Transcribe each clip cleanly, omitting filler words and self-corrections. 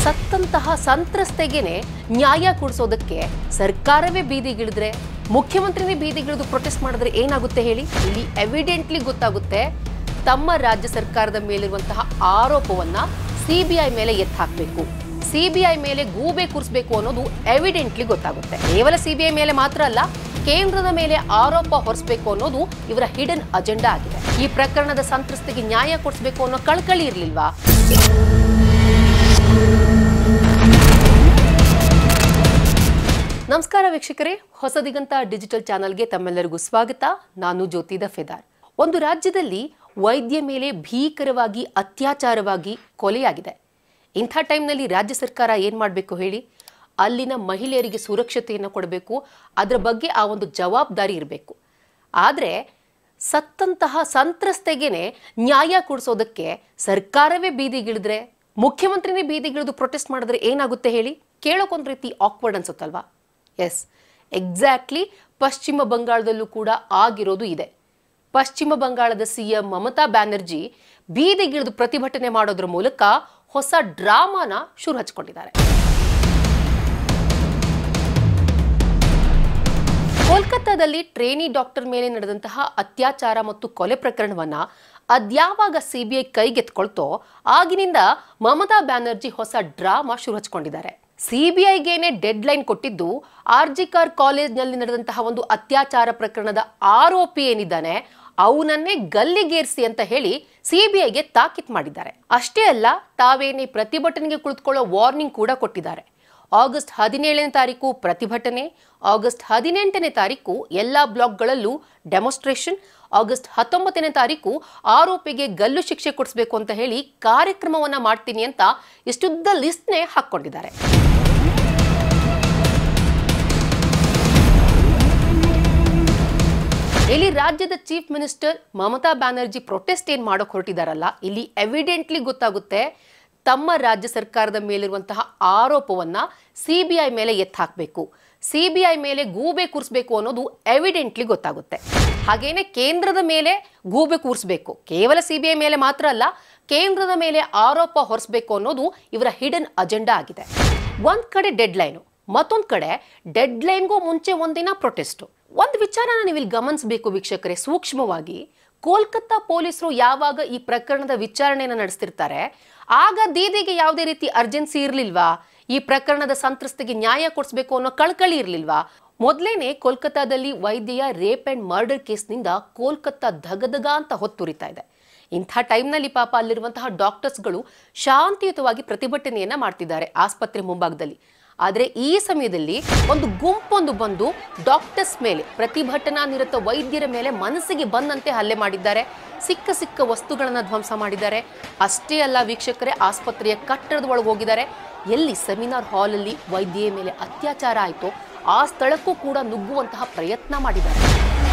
ಸತ್ತಂತಹ ಸಂತ್ರಸ್ತೆಗೆನೆ ನ್ಯಾಯ ಕೊಡಿಸೋದಕ್ಕೆ ಸರ್ಕಾರವೇ ಬೀದಿಗಿಳಿದ್ರೆ, ಮುಖ್ಯಮಂತ್ರಿನೇ ಬೀದಿಗಿಳಿದು ಪ್ರೊಟೆಸ್ಟ್ ಮಾಡಿದ್ರೆ ಏನಾಗುತ್ತೆ ಹೇಳಿ? ಇಲ್ಲಿ ಎವಿಡೆಂಟ್ಲಿ ಗೊತ್ತಾಗುತ್ತೆ ತಮ್ಮ ರಾಜ್ಯ ಸರ್ಕಾರದ ಮೇಲಿರುವಂತಹ ಆರೋಪವನ್ನ ಸಿಬಿಐ ಮೇಲೆ ಎತ್ತಿ ಹಾಕಬೇಕು, ಸಿಬಿಐ ಮೇಲೆ ಗೂಬೆ ಕೂರಿಸಬೇಕು ಅನ್ನೋದು ಎವಿಡೆಂಟ್ಲಿ ಗೊತ್ತಾಗುತ್ತೆ. ಕೇವಲ ಸಿಬಿಐ ಮೇಲೆ ಮಾತ್ರ ಅಲ್ಲ, ಕೇಂದ್ರದ ಮೇಲೆ ಆರೋಪ ಹೊರಿಸಬೇಕು ಅನ್ನೋದು ಇವರ ಹಿಡನ್ ಅಜೆಂಡಾ ಆಗಿದೆ. ಈ ಪ್ರಕರಣದ ಸಂತ್ರಸ್ತೆಗೆ ನ್ಯಾಯ ಕೊಡಿಸಬೇಕು ಅನ್ನೋ ಕಳಕಳಿ ಇರಲಿಲ್ವಾ? ನಮಸ್ಕಾರ ವೀಕ್ಷಕರೇ, ಹೊಸ ದಿಗಂತ ಡಿಜಿಟಲ್ ಚಾನೆಲ್ಗೆ ತಮ್ಮೆಲ್ಲರಿಗೂ ಸ್ವಾಗತ. ನಾನು ಜ್ಯೋತಿ ದಫೇದಾರ್. ಒಂದು ರಾಜ್ಯದಲ್ಲಿ ವೈದ್ಯ ಮೇಲೆ ಭೀಕರವಾಗಿ ಅತ್ಯಾಚಾರವಾಗಿ ಕೊಲೆಯಾಗಿದೆ. ಇಂಥ ಟೈಮ್ನಲ್ಲಿ ರಾಜ್ಯ ಸರ್ಕಾರ ಏನು ಮಾಡಬೇಕು ಹೇಳಿ? ಅಲ್ಲಿನ ಮಹಿಳೆಯರಿಗೆ ಸುರಕ್ಷತೆಯನ್ನು ಕೊಡಬೇಕು, ಅದರ ಬಗ್ಗೆ ಆ ಒಂದು ಜವಾಬ್ದಾರಿ ಇರಬೇಕು. ಆದರೆ ಸತ್ತಂತಹ ಸಂತ್ರಸ್ತೆಗೆನೆ ನ್ಯಾಯ ಕೊಡಿಸೋದಕ್ಕೆ ಸರ್ಕಾರವೇ ಬೀದಿಗಿಳಿದ್ರೆ, ಮುಖ್ಯಮಂತ್ರಿನೇ ಬೀದಿಗಿಳಿದು ಪ್ರೊಟೆಸ್ಟ್ ಮಾಡಿದ್ರೆ ಏನಾಗುತ್ತೆ ಹೇಳಿ? ಕೇಳೋಕೊಂದು ರೀತಿ ಆಕ್ವರ್ಡ್ ಅನ್ಸುತ್ತಲ್ವಾ? ಎಸ್, ಎಕ್ಸಾಕ್ಟ್ಲಿ ಪಶ್ಚಿಮ ಬಂಗಾಳದಲ್ಲೂ ಕೂಡ ಆಗಿರೋದು ಇದೆ. ಪಶ್ಚಿಮ ಬಂಗಾಳದ ಸಿಎಂ ಮಮತಾ ಬ್ಯಾನರ್ಜಿ ಬೀದಿಗಿಳಿದು ಪ್ರತಿಭಟನೆ ಮಾಡೋದ್ರ ಮೂಲಕ ಹೊಸ ಡ್ರಾಮಾನ ಶುರು ಹಚ್ಕೊಂಡಿದ್ದಾರೆ. ಕೋಲ್ಕತ್ತಾದಲ್ಲಿ ಟ್ರೇನಿ ಡಾಕ್ಟರ್ ಮೇಲೆ ನಡೆದಂತಹ ಅತ್ಯಾಚಾರ ಮತ್ತು ಕೊಲೆ ಪ್ರಕರಣವನ್ನ ಅದ್ಯಾವಾಗ ಸಿಬಿಐ ಕೈಗೆತ್ಕೊಳ್ತೋ ಆಗಿನಿಂದ ಮಮತಾ ಬ್ಯಾನರ್ಜಿ ಹೊಸ ಡ್ರಾಮಾ ಶುರು ಹಚ್ಕೊಂಡಿದ್ದಾರೆ. ಸಿಬಿಐಗೇನೆ ಡೆಡ್ ಲೈನ್ ಕೊಟ್ಟಿದ್ದು ಆರ್ಜಿಕರ್ ಕಾಲೇಜ್ನಲ್ಲಿ ನಡೆದಂತಹ ಒಂದು ಅತ್ಯಾಚಾರ ಪ್ರಕರಣದ ಆರೋಪಿ ಏನಿದ್ದಾನೆ ಅವನನ್ನೇ ಗಲ್ಲಿಗೇರಿಸಿ ಅಂತ ಹೇಳಿ ಸಿಬಿಐಗೆ ತಾಕೀತು ಮಾಡಿದ್ದಾರೆ. ಅಷ್ಟೇ ಅಲ್ಲ, ತಾವೇನೇ ಪ್ರತಿಭಟನೆಗೆ ಕುಳಿತುಕೊಳ್ಳೋ ವಾರ್ನಿಂಗ್ ಕೂಡ ಕೊಟ್ಟಿದ್ದಾರೆ. ಆಗಸ್ಟ್ 17ನೇ ತಾರೀಕು ಪ್ರತಿಭಟನೆ, ಆಗಸ್ಟ್ 18ನೇ ತಾರೀಕು ಎಲ್ಲಾ ಬ್ಲಾಕ್ಗಳಲ್ಲೂ ಡೆಮಾನ್ಸ್ಟ್ರೇಷನ್, ಆಗಸ್ಟ್ 19ನೇ ತಾರೀಕು ಆರೋಪಿಗೆ ಗಲ್ಲು ಶಿಕ್ಷೆ ಕೊಡಿಸಬೇಕು ಅಂತ ಹೇಳಿ ಕಾರ್ಯಕ್ರಮವನ್ನ ಮಾಡ್ತೀನಿ ಅಂತ ಇಷ್ಟುದ್ದ ಲಿಸ್ಟ್ನೇ ಹಾಕೊಂಡಿದ್ದಾರೆ. ಇಲ್ಲಿ ರಾಜ್ಯದ chief minister Mamata Banerjee protest ಏನ್ ಮಾಡೋಕೆ ಹೊರಟಿದಾರಲ್ಲ, ಇಲ್ಲಿ ಎವಿಡೆಂಟ್ಲಿ ಗೊತ್ತಾಗುತ್ತೆ ತಮ್ಮ ರಾಜ್ಯ ಸರ್ಕಾರದ ಮೇಲಿರುವಂತಹ ಆರೋಪವನ್ನ ಸಿಬಿಐ ಮೇಲೆ ಎತ್ತಿ ಹಾಕಬೇಕು, ಸಿಬಿಐ ಮೇಲೆ ಗೂಬೆ ಕೂರಿಸಬೇಕು ಅನ್ನೋದು ಎವಿಡೆಂಟ್ಲಿ ಗೊತ್ತಾಗುತ್ತೆ. ಹಾಗೇನೆ ಕೇಂದ್ರದ ಮೇಲೆ ಗೂಬೆ ಕೂರಿಸಬೇಕು, ಕೇವಲ ಸಿಬಿಐ ಮೇಲೆ ಮಾತ್ರ ಅಲ್ಲ, ಕೇಂದ್ರದ ಮೇಲೆ ಆರೋಪ ಹೊರಿಸಬೇಕು ಅನ್ನೋದು ಇವರ ಹಿಡನ್ ಅಜೆಂಡಾ ಆಗಿದೆ. ಒಂದ್ ಕಡೆ ಡೆಡ್ ಲೈನು, ಮತ್ತೊಂದ್ ಕಡೆ ಡೆಡ್ ಲೈನ್ಗೂ ಮುಂಚೆ ಒಂದಿನ ಪ್ರೊಟೆಸ್ಟ್. ಒಂದು ವಿಚಾರನ ನೀವು ಇಲ್ಲಿ ಗಮನಿಸಬೇಕು ವೀಕ್ಷಕರೇ, ಸೂಕ್ಷ್ಮವಾಗಿ. ಕೋಲ್ಕತ್ತಾ ಪೊಲೀಸರು ಯಾವಾಗ ಈ ಪ್ರಕರಣದ ವಿಚಾರಣೆಯನ್ನು ನಡೆಸ್ತಿರ್ತಾರೆ ಆಗ ದೀದಿಗೆ ಯಾವುದೇ ರೀತಿ ಅರ್ಜೆನ್ಸಿ ಇರಲಿಲ್ವಾ? ಈ ಪ್ರಕರಣದ ಸಂತ್ರಸ್ತೆಗೆ ನ್ಯಾಯ ಕೊಡಿಸಬೇಕು ಅನ್ನೋ ಕಳಕಳಿ ಇರಲಿಲ್ವಾ? ಮೊದಲೇನೆ ಕೋಲ್ಕತ್ತಾದಲ್ಲಿ ವೈದ್ಯೆಯ ರೇಪ್ ಅಂಡ್ ಮರ್ಡರ್ ಕೇಸ್ನಿಂದ ಕೋಲ್ಕತ್ತಾ ಧಗಧಗ ಅಂತ ಹೊತ್ತುರಿತಾ ಇದೆ. ಇಂಥ ಟೈಮ್ನಲ್ಲಿ ಪಾಪ ಅಲ್ಲಿರುವಂತಹ ಡಾಕ್ಟರ್ಸ್ಗಳು ಶಾಂತಿಯುತವಾಗಿ ಪ್ರತಿಭಟನೆಯನ್ನ ಮಾಡ್ತಿದ್ದಾರೆ ಆಸ್ಪತ್ರೆ ಮುಂಭಾಗದಲ್ಲಿ. ಆದರೆ ಈ ಸಮಯದಲ್ಲಿ ಒಂದು ಗುಂಪೊಂದು ಬಂದು ಡಾಕ್ಟರ್ಸ್ ಮೇಲೆ, ಪ್ರತಿಭಟನಾ ನಿರತ ವೈದ್ಯರ ಮೇಲೆ ಮನಸ್ಸಿಗೆ ಬಂದಂತೆ ಹಲ್ಲೆ ಮಾಡಿದ್ದಾರೆ. ಸಿಕ್ಕ ವಸ್ತುಗಳನ್ನ ಧ್ವಂಸ ಮಾಡಿದ್ದಾರೆ. ಅಷ್ಟೇ ಅಲ್ಲ ವೀಕ್ಷಕರೇ, ಆಸ್ಪತ್ರೆಯ ಕಟ್ಟಡದ ಒಳಗೆ ಹೋಗಿದ್ದಾರೆ. ಎಲ್ಲಿ ಸೆಮಿನಾರ್ ಹಾಲಲ್ಲಿ ವೈದ್ಯೆಯ ಮೇಲೆ ಅತ್ಯಾಚಾರ ಆಯಿತೋ ಆ ಸ್ಥಳಕ್ಕೂ ಕೂಡ ನುಗ್ಗುವಂತಹ ಪ್ರಯತ್ನ ಮಾಡಿದ್ದಾರೆ.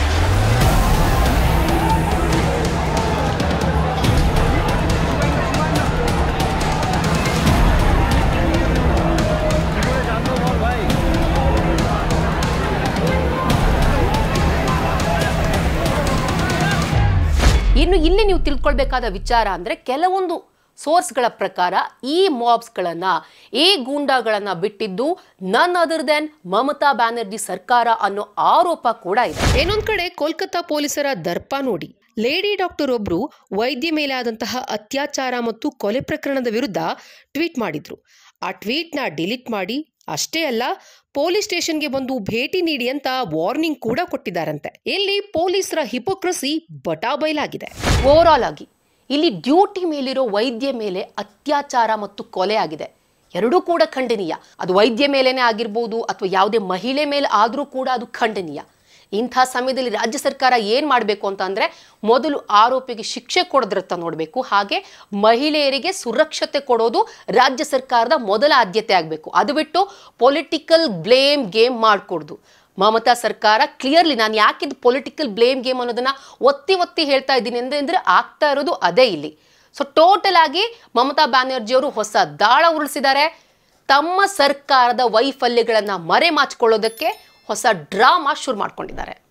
ಇನ್ನು ಇಲ್ಲಿ ನೀವು ತಿಳ್ಕೊಳ್ಬೇಕಾದ ವಿಚಾರ ಅಂದ್ರೆ, ಕೆಲವೊಂದು ಸೋರ್ಸ್ಗಳ ಪ್ರಕಾರ ಈ ಮಾಬ್ಸ್ಗಳನ್ನ, ಈ ಗೂಂಡಾಗಳನ್ನ ಬಿಟ್ಟಿದ್ದು ನನ್ ಅದರ್ ದೆನ್ ಮಮತಾ ಬ್ಯಾನರ್ಜಿ ಸರ್ಕಾರ ಅನ್ನೋ ಆರೋಪ ಕೂಡ ಇದೆ. ಇನ್ನೊಂದ್ ಕಡೆ ಕೋಲ್ಕತ್ತಾ ಪೊಲೀಸರ ದರ್ಪ ನೋಡಿ. ಲೇಡಿ ಡಾಕ್ಟರ್ ಒಬ್ರು ವೈದ್ಯ ಮೇಲೆ ಆದಂತಹ ಅತ್ಯಾಚಾರ ಮತ್ತು ಕೊಲೆ ಪ್ರಕರಣದ ವಿರುದ್ಧ ಟ್ವೀಟ್ ಮಾಡಿದ್ರು. ಆ ಟ್ವೀಟ್ನ ಡಿಲೀಟ್ ಮಾಡಿ, ಅಷ್ಟೇ ಅಲ್ಲ ಪೊಲೀಸ್ ಸ್ಟೇಷನ್ಗೆ ಬಂದು ಭೇಟಿ ನೀಡಿ ಅಂತ ವಾರ್ನಿಂಗ್ ಕೂಡ ಕೊಟ್ಟಿದ್ದಾರಂತೆ. ಇಲ್ಲಿ ಪೊಲೀಸರ ಹಿಪೋಕ್ರಸಿ ಬಟಾಬೈಲಾಗಿದೆ. ಓವರ್ ಆಲ್ ಆಗಿ ಇಲ್ಲಿ ಡ್ಯೂಟಿ ಮೇಲಿರೋ ವೈದ್ಯ ಮೇಲೆ ಅತ್ಯಾಚಾರ ಮತ್ತು ಕೊಲೆ ಆಗಿದೆ. ಎರಡೂ ಕೂಡ ಖಂಡನೀಯ. ಅದು ವೈದ್ಯ ಮೇಲೇನೆ ಆಗಿರ್ಬೋದು ಅಥವಾ ಯಾವುದೇ ಮಹಿಳೆ ಮೇಲೆ ಆದರೂ ಕೂಡ ಅದು ಖಂಡನೀಯ. ಇಂಥ ಸಮಯದಲ್ಲಿ ರಾಜ್ಯ ಸರ್ಕಾರ ಏನ್ ಮಾಡಬೇಕು ಅಂತ ಅಂದ್ರೆ, ಮೊದಲು ಆರೋಪಿಗೆ ಶಿಕ್ಷೆ ಕೊಡೋದ್ರತ್ತ ನೋಡಬೇಕು. ಹಾಗೆ ಮಹಿಳೆಯರಿಗೆ ಸುರಕ್ಷತೆ ಕೊಡೋದು ರಾಜ್ಯ ಸರ್ಕಾರದ ಮೊದಲ ಆದ್ಯತೆ ಆಗಬೇಕು. ಅದು ಬಿಟ್ಟು ಪೊಲಿಟಿಕಲ್ ಬ್ಲೇಮ್ ಗೇಮ್ ಮಾಡ್ಕೊಡ್ದು. ಮಮತಾ ಸರ್ಕಾರ ಕ್ಲಿಯರ್ಲಿ, ನಾನು ಯಾಕಿದ್ ಪೊಲಿಟಿಕಲ್ ಬ್ಲೇಮ್ ಗೇಮ್ ಅನ್ನೋದನ್ನ ಒತ್ತಿ ಹೇಳ್ತಾ ಇದ್ದೀನಿ ಅಂದ್ರೆ ಆಗ್ತಾ ಇರೋದು ಅದೇ ಇಲ್ಲಿ. ಸೊ ಟೋಟಲ್ ಆಗಿ ಮಮತಾ ಬ್ಯಾನರ್ಜಿ ಅವರು ಹೊಸ ದಾಳ ಉರುಳಿಸಿದ್ದಾರೆ. ತಮ್ಮ ಸರ್ಕಾರದ ವೈಫಲ್ಯಗಳನ್ನ ಮರೆಮಾಚಿಕೊಳ್ಳೋದಕ್ಕೆ ಹೊಸ ಡ್ರಾಮಾ ಶುರು ಮಾಡ್ಕೊಂಡಿದ್ದಾರೆ.